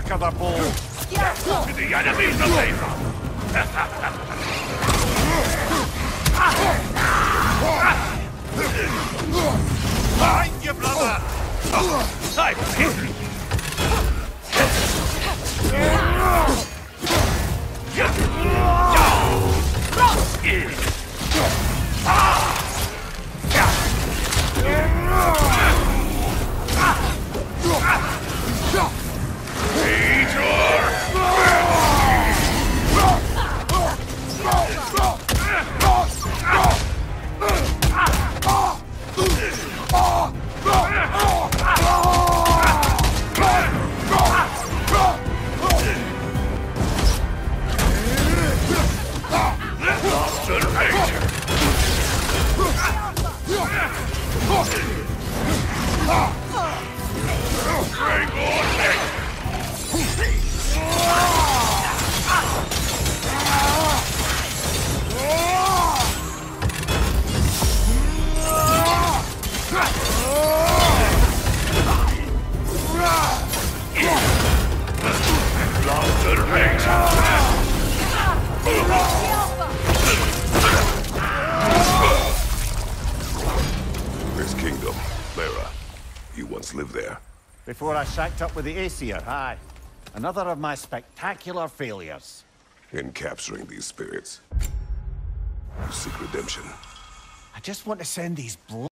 back of the bowl. To the enemies of Ava! Find your brother! I'm here! This kingdom, Lara, you once lived there. Before I shacked up with the Aesir, aye. Another of my spectacular failures. In capturing these spirits, you seek redemption. I just want to send these